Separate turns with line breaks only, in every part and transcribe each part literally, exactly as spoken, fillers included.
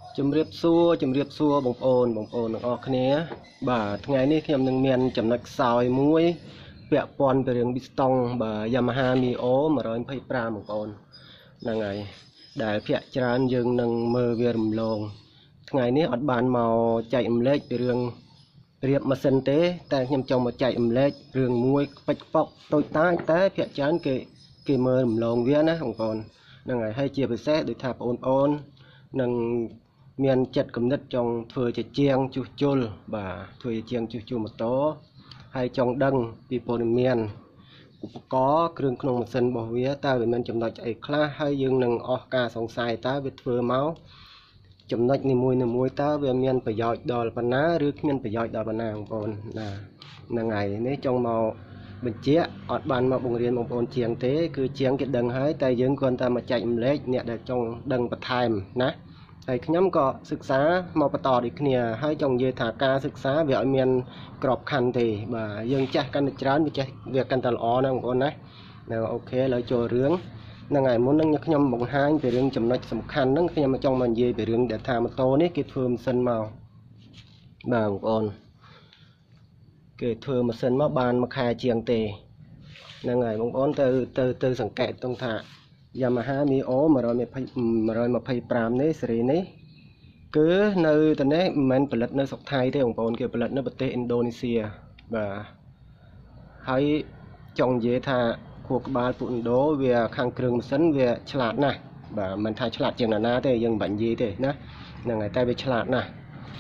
chấm riệp xua chấm riệp xua bông ồn bông ồn ở kia bà ngàyนี้ខ្ញុំនឹងមានចំណុចខ្សោយមួយពាក់ព័ន្ធទៅរឿង Bistong បាទ Yamaha Mio một hai nămបងប្អូនហ្នឹងហើយដែលភាគច្រើនយើងនឹងមើលវារំលងថ្ងៃនេះអត់បានមកចែករំលែកពីរឿងរៀបម៉ាស៊ីនទេតែខ្ញុំចង់មកចែករំលែករឿងមួយពេចខ្ពកតូចតាចតែភាគច្រើនគេគេមើលរំលងវាណាបងប្អូនហ្នឹងហើយហើយជាពិសេសដូចថាបងប្អូននឹងមានចិត្តគំនិតចង់ធ្វើជាជាងជួសជុលបាទធ្វើជាជាងជួសជុលម៉ូតូហើយចង់ដឹងពីព័ត៌មានឧបករណ៍គ្រឿងក្នុងម៉ាស៊ីនរបស់វាតើវាមានចំណុចអីខ្លះហើយយើងនឹងអស់ការសង្ស័យតើវាធ្វើមកចំណុចនីមួយនីមួយតើវាមានប្រយោជន៍ដល់ប៉ុណ្ណាឬគ្មានប្រយោជន៍ដល់ប៉ុណ្ណាបងប្អូនណាហ្នឹងហើយនេះចង់មកបញ្ជាក់អត់បានមកបង្រៀនបងប្អូនជាងទេគឺជាងគេដឹងហើយតែយើងគ្រាន់តែមកចែករំលែកអ្នកដែលចង់ដឹងបន្ថែមណាហើយខ្ញុំក៏សិក្សាមកបន្តដូចគ្នាហើយចង់និយាយថាការសិក្សាវាអត់មានក្របខ័ណ្ឌទេបាទយើងចេះកាន់តែច្រើនវាចេះវាកាន់តែល្អណាបងប្អូនណានៅអូខេឥឡូវចូលរឿងហ្នឹងហើយមុននឹងខ្ញុំបង្ហាញពីរឿងចំណុចសំខាន់ហ្នឹងខ្ញុំចង់មកនិយាយពីរឿងដែលថាម៉ូតូនេះគេធ្វើម៉ាស៊ីនមកបាទបងប្អូនគេធ្វើម៉ាស៊ីនមកបានមួយខែជាងទេហ្នឹងហើយបងប្អូនទៅទៅទៅសង្កេតត្រង់ថា Yamaha Mio một hai nămនេះស៊េរីនេះគឺនៅតែនេះមិនផលិតនៅស្រុកថៃទេបងប្អូនគេផលិតនៅប្រទេសឥណ្ឌូនេស៊ីបាទហើយចង់និយាយថាខួរក្បាលពួកឥណ្ឌូវាខាងគ្រឿងម៉ាស៊ីនវាឆ្លាតណាស់បាទមិនថាឆ្លាតជាងណាណាទេយើងមិនបាញ់និយាយទេណាហ្នឹងហើយតែវាឆ្លាតណាស់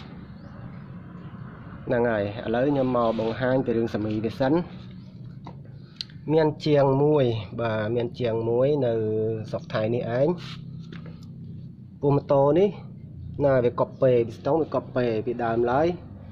ហ្នឹងហើយឥឡូវខ្ញុំមកបង្ហាញពីរឿងសមីវាសិនមានជាងមួយបាទមានជាងមួយនៅស្រុកថៃនេះឯងពូម៉ូតូនេះណាវាកប់ពេពីស្ទងវាកប់ពេពីដើមឡើយ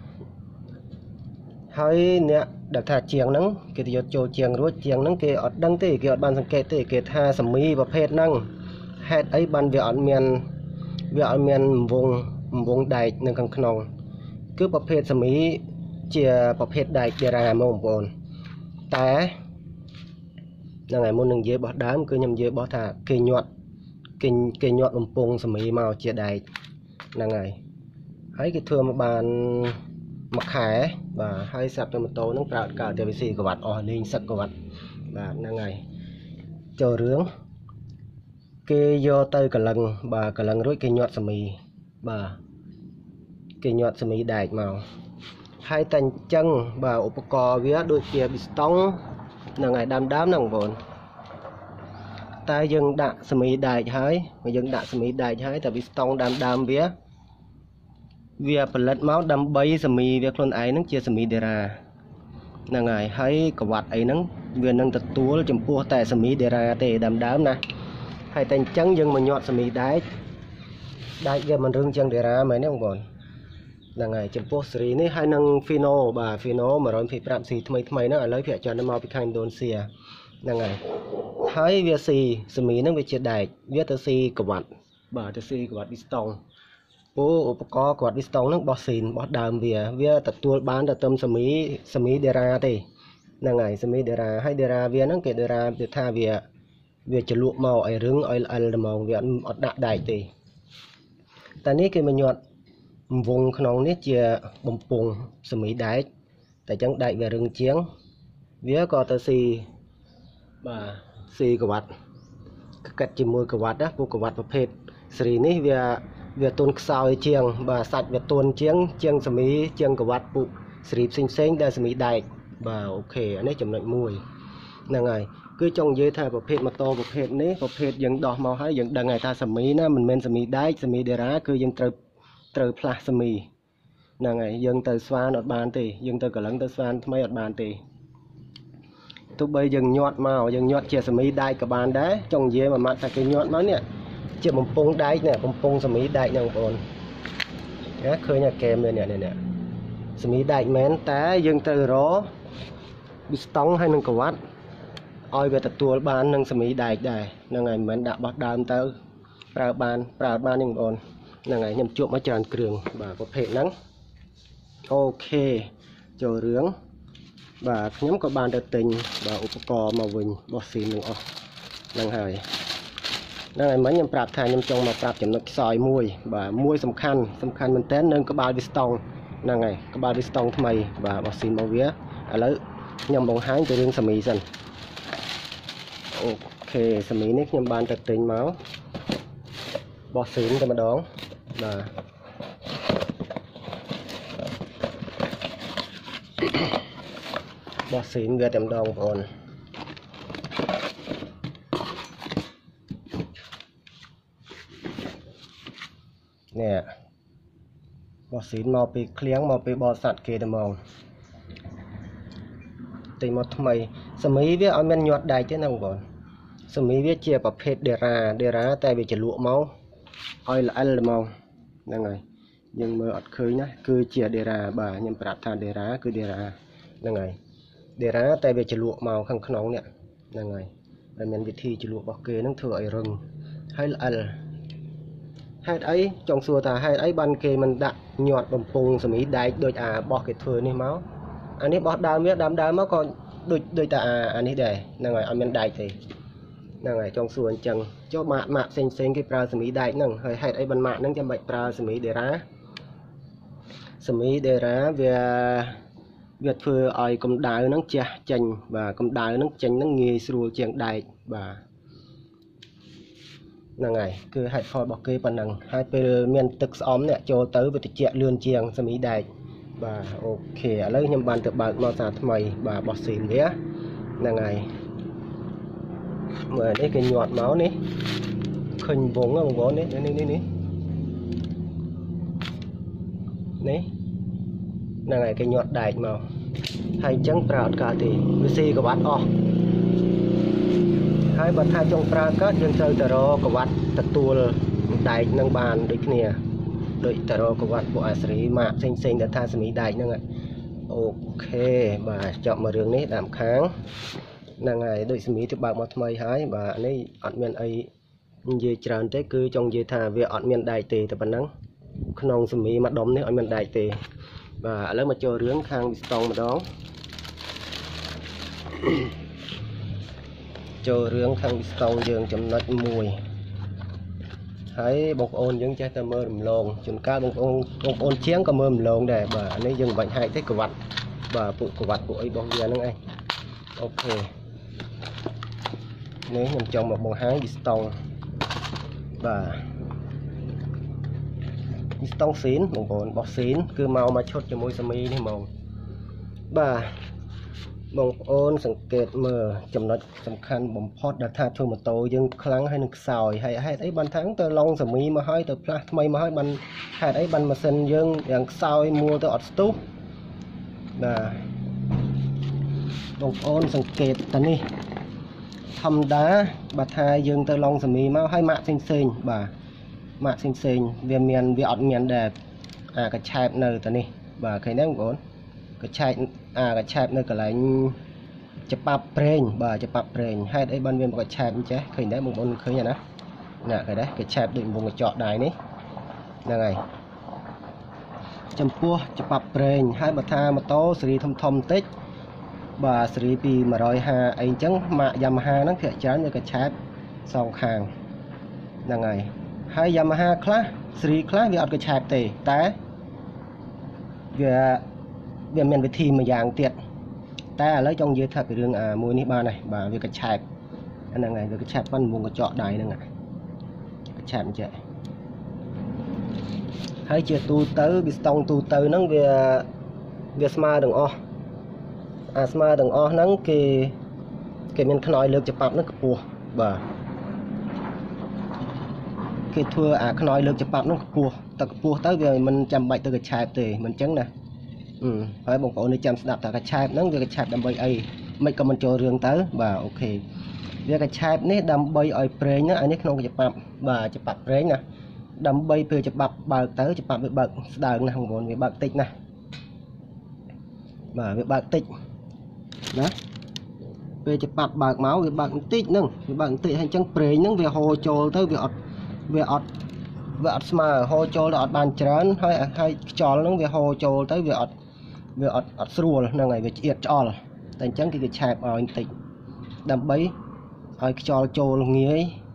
ហើយអ្នកដែលថាជាងហ្នឹងគេទៅយកចូលជាងរួចជាងហ្នឹងគេអត់ដឹងទេគេអត់បានសង្កេតទេគេថាសមីប្រភេទហ្នឹងហេតុអីបានវាអត់មានវាអត់មានវងវងដែកនៅខាងក្នុងគឺប្រភេទសមីជាប្រភេទដែកដេរ៉ាមកបងប្អូនតែហ្នឹងហើយមុននឹងនិយាយបោះដើមគឺខ្ញុំនិយាយបោះថាគេញាត់គេគេញាត់បំពង់សមីមកជាដែកហ្នឹងហើយហើយគេធ្វើមកបានមួយខែបាទហើយស្រាប់តែម៉ូតូហ្នឹងប្រើការទេវីស៊ីក្បាត់អស់លេងសឹកក្បាត់បាទហ្នឹងហើយចូលរឿងគេយកទៅកលឹងបាទកលឹងរួចគេញាត់សមីបាទគេញាត់សមីដែកមកហើយតែអញ្ចឹងបាទឧបករណ៍វាដូចជា Bistong ហ្នឹងហើយដើមដើមហ្នឹងបងប្អូនតែយើងដាក់សមីដែកហើយយើងដាក់សមីដែកហើយតែ Bistong ដើមដើមវាវាផលិតមកដើម្បីសមីវាខ្លួនឯងហ្នឹងជាសមីដេរ៉ាហ្នឹងហើយហើយក្បាត់អីហ្នឹងវានឹងទទួលចំពោះតែសមីដេរ៉ាទេដើមដើមណាហើយតែអញ្ចឹងយើងមកញាត់សមីដែកដែកវាមិនរឹងជាងដេរ៉ាមែនទេបងប្អូនហ្នឹងហើយចំពោះស៊េរីនេះហើយនឹង Fino បាទ Fino một hai nămស៊ីថ្មីថ្មីហ្នឹងឥឡូវភាគច្រើនមកពីខាងឥណ្ឌូនេស៊ីហ្នឹងហើយហើយវាស៊ីសមីហ្នឹងវាជាដែកវាទៅស៊ីក្បាត់បាទទៅស៊ីក្បាត់ Bistong ពូឧបករណ៍ក្បាត់ Bistong ហ្នឹងបោះស៊ីនបោះដើមវាវាទទួលបានតែទៅសមីសមីដេរ៉ាទេហ្នឹងហើយសមីដេរ៉ាហើយដេរ៉ាវាហ្នឹងគេដេរ៉ាវាថាវាវាចលក់មកឲ្យរឹងឲ្យល្អិលតែហ្មងវាអត់ដាក់ដែកទេតែនេះគេមកញាត់វងក្នុងនេះជាបំពង់សមីដែកតែចឹងដែកវារឹងជាងវាក៏ទៅស៊ីបាទស៊ីក្បាត់កាត់ជាមួយក្បាត់ណាពួកក្បាត់ប្រភេទស៊េរីនេះវាវាទន់ខ្សោយជាងបាទសាច់វាទន់ជាងជាងសមីជាងក្បាត់ពួកស៊េរីផ្សេងផ្សេងដែលសមីដែកបាទអូខេអានេះចំណុចមួយហ្នឹងហើយគឺចង់និយាយថាប្រភេទម៉ូតូប្រភេទនេះប្រភេទយើងដោះមកហើយយើងដឹងហើយថាសមីណាមិនមែនសមីដែកសមីដេរ៉ាគឺយើងត្រូវត្រូវផ្លាស់សមីហ្នឹងហើយយើងទៅស្វានអត់បានទេយើងទៅកលឹងទៅស្វានថ្មីអត់បានទេទោះបីយើងញាត់មកយើងញាត់ជាសមីដែកក៏បានដែរចង់និយាយមួយម៉ាត់ថាគេញាត់មកនេះជាបំពង់ដែកនេះបំពង់សមីដែកហ្នឹងបងប្អូនណាឃើញអាកែមនេះនេះសមីដែកមែនតែយើងត្រូវរក Bistong ហើយនឹងក្បាត់ឲ្យវាទទួលបាននឹងសមីដែកដែរហ្នឹងហើយមិនមែនដាក់បោះដើមទៅប្រើបានប្រើបាននេះបងប្អូនហ្នឹងហើយខ្ញុំជួបមកច្រើនគ្រឿងបាទប្រភេទហ្នឹងអូខេចូលរឿងបាទខ្ញុំក៏បានទៅទិញបាទឧបករណ៍មកវិញបោះស៊ីននឹងអស់ហ្នឹងហើយ đang ngày mấy nhầm prap thay nhầm trong mà prap chấm nước sỏi mùi và mùi sầm khăn sầm khăn mình tén nên có bao piston đang ngày có bao piston thay mày và bọc xin bao vía à lấy nhầm bóng hái từ riêng sầm mì dần ok sầm mì nít nhầm ban tập tính máu bọc xin cho mà đón và bọc xin về tầm đồng còn nè bọt xịn màu bị clean màu bị bọt sạt kia tầm màu tìm một thay sớm mấy biết ở bên nhọt đại thế nào còn sớm mấy biết chia bọc hết để ra để ra tay bị chảy lụa máu oi là ăn là màu đang ngày nhưng mà ọt khơi nhá cứ chia để ra bà nhưng bạc than để ra cứ để ra đang ngày để ra tay bị chảy lụa màu không nóng nè đang ngày là mình bị thi chảy lụa bọc kê nó thừa ở rừng hay là ăn hai ấy trong xua ta hai ấy ban kê mình đặt nhọt bầm pung sớm mấy đại đôi à bỏ cái thừa này máu anh ấy bỏ đam biết đam đam máu còn đôi đôi ta à anh ấy để đang ngày anh mình đại thì đang ngày trong xua chẳng cho mạ mạ xanh xanh cái pra sớm mấy đại nằng hơi hai ấy ban mạ nằng cho bạch pra sớm mấy để ra sớm mấy để ra về Việt phơi ai cầm đào nắng chè chành và cầm đào nắng chành nắng nghề sưu chèn đại và năng ngày cứ hai phôi bọc kê phần năng hai pe miềnទឹកxóm nè cho tới với chè lươn chiang sớm mấy đại và ok lấy nhầm bàn tự bạc màu sạt mày và bọt xỉn vía năng ngày mà đây cái nhọt máu ní khinh vốn không có ní ní ní ní ní năng ngày cái nhọt đại màu hay trắng prao cả thì vc có bát o hai bát hai trong prao các dân chơi taro có bát tật tua đại năng bàn đấy nè đôi taro có bát bộ asri mà xinh xinh đã tha smi đại năng ạ ok và chọn một đường ní đảm kháng năng ngày đôi smi thì bạc một mây hái và này ọt miền ấy về tràn tới cứ trong về thà về ọt miền đại tề tập nắng không smi mặt đom này ọt miền đại tề và lấy mà cho rướng khang piston mà đó cho rướng khang piston dương chấm nát mùi thấy bọc ôn những trái tơ mơ lồng chúng ta bọc ôn bọc ôn chén có mơ lồng để và lấy dương bệnh hại thế của vật và phụ của vật của ấy bóng kia nữa anh ok nếu nhầm trong một bóng hái piston và piston xín một con bọc xín cứ màu mà chốt cho môi sami này màu và bóng ônสังเกตมือจำนวนสำคัญบ่มพอดดัชาช่วยมาโตยังครั้งให้นึกสอยให้ให้ไอ้บันทั้งตัวลองสมีมาให้ตัวพลาทำไมมาให้บันให้ไอ้บันมาเซ็นยังอย่างสอยมัวตัวอดสตุ๊บนะบองโอนสังเกตตอนนี้ทำด้าบัดทายยังตัวลองสมีมาให้มะซิงซิงบ่ามาซิงซิงเวียนเมียนเวียอดเมียนแดดอ่ากระชายเนอตัวนี้บ่าใครนั่งก่อนกระชายอ่ากระชายเนอกระไรจะปรับเปรงบ่าจะปรับเปรงให้ไอ้บันเวียนกระชายมันเจ๊เคยได้บางคนเคยนะน่ะเคยได้กระชายดึงวงกระเจาะได้นี่ยังไงจำพัวจะปรับเปรงให้บัดทามาโตสรีทอมทอมติ๊กบ่าสรีปีมารอยหาไอ้จังมายามาฮานั่งเขียนจ้าเนี่ยกระชายสองข้างยังไงให้ยามาฮาคลาสรีคลาเวียดกระชายเตะแต่เวียเวียนเมียนไปทีมาอย่างเตียดแต่แล้วtrong dưới thật cái đường à mùi ní ba này và việc cái chạp anh là ngày việc cái chạp văn vùng cái chọ đài nữa này cái chạp như vậy hay chưa tu tới piston tu tới nó về về smart đừng o à smart đừng o nó cái cái mình nói lược chụp bắp nó cua và cái thua à nói lược chụp bắp nó cua tập cua tới về mình chăm bạch từ cái chạp thì mình chấn này ừ phải bông cổ này chăm đạp tại cái chạp nó về cái chạp đầm bay ấy mấy cái mình cho riêng tới và ok về cái chạp này đầm bay ở pre nhá anh ấy không có chụp bắp và chụp bắp pre nè đầm bay về chụp bắp bờ tới chụp bắp với bậc đằng này không còn về bậc tích này và về bậc tích đó về chụp bắp bậc máu về bậc tích nâng về bậc tích hay chẳng pre nâng về hồ trồ tới về ọt về ọt về ọt mà hồ trồ là ọt bàn trán hay hay trò nó về hồ trồ tới về ọt về ọt ọt srul là ngày về yết trò thành chẳng cái chạp ở tích đầm bay ở trò trồ nghía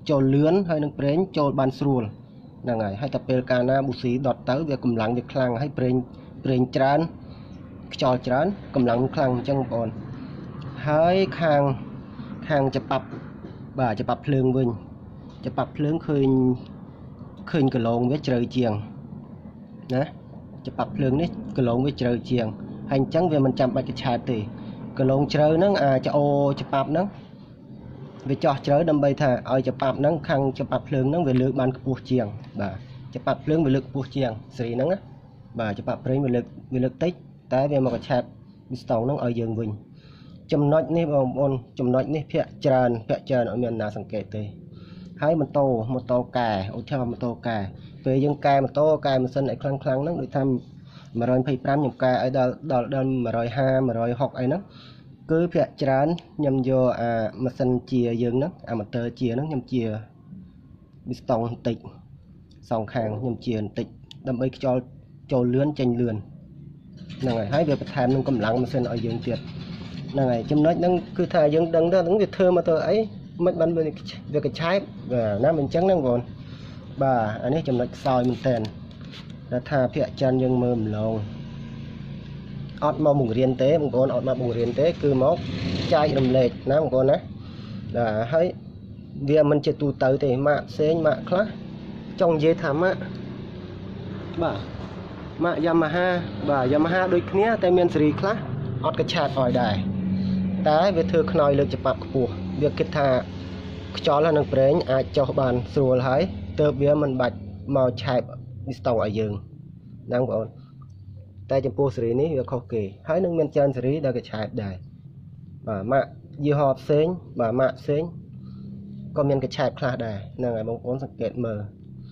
ចូលលឿនហើយនឹងប្រេងចូលបានស្រួលហ្នឹងហើយហើយតែពេលកាលណាប៊ូស៊ីដុតទៅវាកម្លាំងវាខ្លាំងហើយប្រេងប្រេងច្រើនខ្យល់ច្រើនកម្លាំងខ្លាំងអញ្ចឹងបងប្អូនហើយខាងខាងច្បាប់បាទច្បាប់ភ្លើងវិញច្បាប់ភ្លើងឃើញឃើញកន្លងវាជ្រៅជាងណាច្បាប់ភ្លើងនេះកន្លងវាជ្រៅជាងហើយអញ្ចឹងវាមិនចាំបាច់កឆែតទេកន្លងជ្រៅហ្នឹងអាចអូច្បាប់ហ្នឹងវាចោះជ្រៅដើម្បីថាឲ្យច្បាប់ហ្នឹងខាងច្បាប់ភ្លើងហ្នឹងវាលើកបានខ្ពស់ជាងបាទច្បាប់ភ្លើងវាលើកខ្ពស់ជាងសេរីហ្នឹងណាបាទច្បាប់ប្រេងវាលើកវាលើកតិចតែវាមកកឆែតមីស្តង់ហ្នឹងឲ្យយើងវិញចំណុចនេះបងប្អូនចំណុចនេះភាគច្រើនភាគច្រើនអត់មានណាសង្កេតទេហើយម៉ូតូម៉ូតូកែឧទាហរណ៍ម៉ូតូកែពេលយើងកែម៉ូតូកែម៉ាស៊ីនឲ្យខ្លាំងខ្លាំងហ្នឹងដូចថាmột trăm hai mươi lămខ្ញុំកែឲ្យដល់ដល់ដល់một trăm hai mươi một trăm sáu mươiអីហ្នឹងគឺភាគច្រើនខ្ញុំយកអាម៉ាស៊ីនជាយើងហ្នឹងអាម៉ូទ័រជាហ្នឹងខ្ញុំជាមីស្តង់បន្តិចសងខាងខ្ញុំជាបន្តិចដើម្បីខ្យល់ចូលលឿនចេញលឿនហ្នឹងហើយហើយវាបន្ថែមនឹងកម្លាំងម៉ាស៊ីនឲ្យយើងទៀតហ្នឹងហើយចំណុចហ្នឹងគឺថាយើងដឹងថាហ្នឹងវាធ្វើមកទៅអីមិនបានវាកឆែបណាមិនអញ្ចឹងហ្នឹងបងបាទអានេះចំណុចខ្សោយមែនតើដែលថាភាគច្រើនយើងមើលម្លងអត់មកបង្រៀនទេបងប្អូនអត់មកបង្រៀនទេគឺមកចែករំលែកណាបងប្អូនណាបាទហើយវាមិនជាទូទៅទេម៉ាក់ផ្សេងម៉ាក់ខ្លះចង់និយាយថាម៉ាក់បាទម៉ាក់ Yamaha បាទ Yamaha ដូចគ្នាតែមានស៊េរីខ្លះអត់កឆាតឲ្យដែរតែវាធ្វើខ្នើយលើកច្បាប់ខ្ពស់វាគិតថាខ្យល់ហើយនឹងប្រេងអាចចុះបានស្រួលហើយទើបវាមិនបាច់មកឆែបមីស្តង់ឲ្យយើងណាបងប្អូនតែចំពោះស៊េរីនេះវាខុសគេហើយនឹងមានច្រើនស៊េរីដែលកឆែបដែរបាទម៉ាក់យីហោផ្សេងបាទម៉ាក់ផ្សេងក៏មានកឆែបខ្លះដែរហ្នឹងហើយបងប្អូនសង្កេតមើល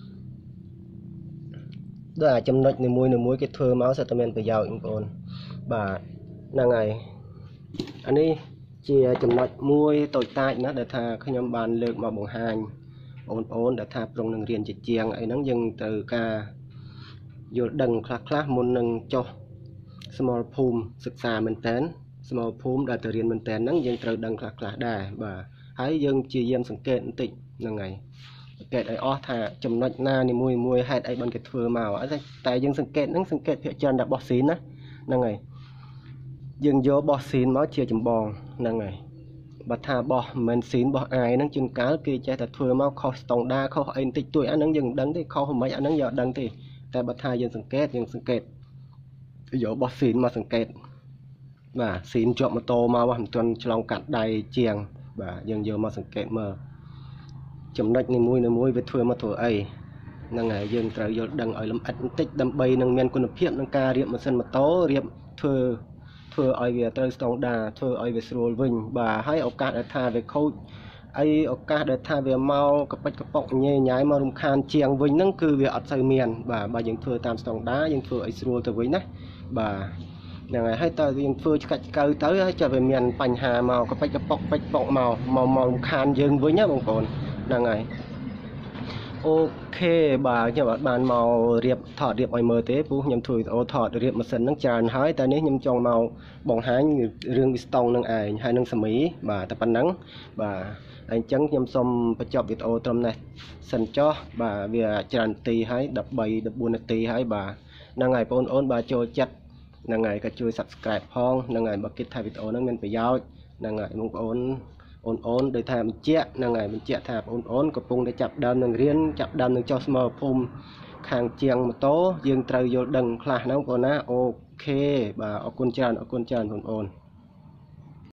ដូចអាចំណុចនីមួយនីមួយគេធ្វើមកសិតតែមានប្រយោជន៍បងប្អូនបាទហ្នឹងហើយអានេះជាចំណុចមួយតូចតាចណាដែលថាខ្ញុំបានលើកមកបង្ហាញបងប្អូនដែលថាប្រុងនឹងរៀនជាជាងអីហ្នឹងយើងត្រូវការយល់ដឹងខ្លះខ្លះមុននឹងចុះស្មលភូមិសិក្សាមែនតើស្មលភូមិដែលទៅរៀនមែនតើហ្នឹងយើងត្រូវដឹងខ្លះខ្លះដែរបាទហើយយើងជាយាមសង្កេតបន្តិចហ្នឹងហើយសង្កេតឲ្យអស់ថាចំណុចណានីមួយមួយហេតុអីបានគេធ្វើមកតែយើងសង្កេតហ្នឹងសង្កេតភាគច្រើនតែបោះស៊ីនណាហ្នឹងហើយយើងយកបោះស៊ីនមកជាចម្បងហ្នឹងហើយបើថាបោះមិនមែនស៊ីនបោះអាយហ្នឹងជួនកាលគេចេះតែធ្វើមកខុសស្តង់ដារខុសអីបន្តិចតួចអាហ្នឹងយើងមិនដឹងទេខុសមិនអាហ្នឹងយើងអត់ដឹងទេតែបើថាយើងសង្កេតយើងសង្កេតយកបោះស៊ីនមកសង្កេតបាទស៊ីនជាប់ម៉ូតូមកមិនទាន់ឆ្លងកាត់ដៃជាងបាទយើងយកមកសង្កេតមើលចំណុចនីមួយនីមួយវាធ្វើមកធ្វើអីហ្នឹងហើយយើងត្រូវយល់ដឹងឲ្យលម្អិតបន្តិចដើម្បីនឹងមានគុណភាពក្នុងការរៀបម៉ាស៊ីនម៉ូតូរៀបធ្វើធ្វើឲ្យវាត្រូវស្តង់ដារធ្វើឲ្យវាស្រួលវិញបាទហើយឱកាសដែលថាវាខូចអីឱកាសដែលថាវាមកកប៉ិចកប៉ុកញ៉ៃញ៉ៃមករំខានជាងវិញហ្នឹងគឺវាអត់សូវមានបាទបើយើងធ្វើតាមស្តង់ដារយើងធ្វើឲ្យស្រួលទៅវិញណាបាទហ្នឹងហើយហើយតើយើងធ្វើឆ្កាច់ឆ្កៅទៅហើយចាំវាមានបញ្ហាមកកប៉ិចកប៉ុកប៉ិចប៉ុកមកមកមករំខានយើងវិញណាបងប្អូនហ្នឹងហើយអូខេបាទខ្ញុំអត់បានមករៀបថតរៀបឲ្យមើលទេព្រោះខ្ញុំធ្វើវីដេអូថតរៀបម៉ាស៊ីនហ្នឹងច្រើនហើយតែនេះខ្ញុំចង់មកបង្ហាញរឿងវីស្តង់នឹងឯងហើយនឹងសេមីបាទតែប៉ុណ្ណឹងបាទអញ្ចឹងខ្ញុំសូមបញ្ចប់វីដេអូត្រឹមនេះសិនចុះបាទវាច្រើននាទីហើយ13 14នាទីហើយបាទហ្នឹងហើយបងប្អូនបាទចូលចិត្តហ្នឹងហើយក៏ជួយ Subscribe ផងហ្នឹងហើយបើគិតថាវីដេអូហ្នឹងមានប្រយោជន៍ហ្នឹងហើយបងប្អូនអូនអូនដោយថាបញ្ជាក់ហ្នឹងហើយបញ្ជាក់ថាបងអូនកំពុងតែចាប់ដើមនឹងរៀនចាប់ដើមនឹងចុះស្មើភូមិខាងជាងម៉ូតូយើងត្រូវយល់ដឹងខ្លះហ្នឹងបងប្អូនណាអូខេបាទអរគុណច្រើនអរគុណច្រើនបងប្អូន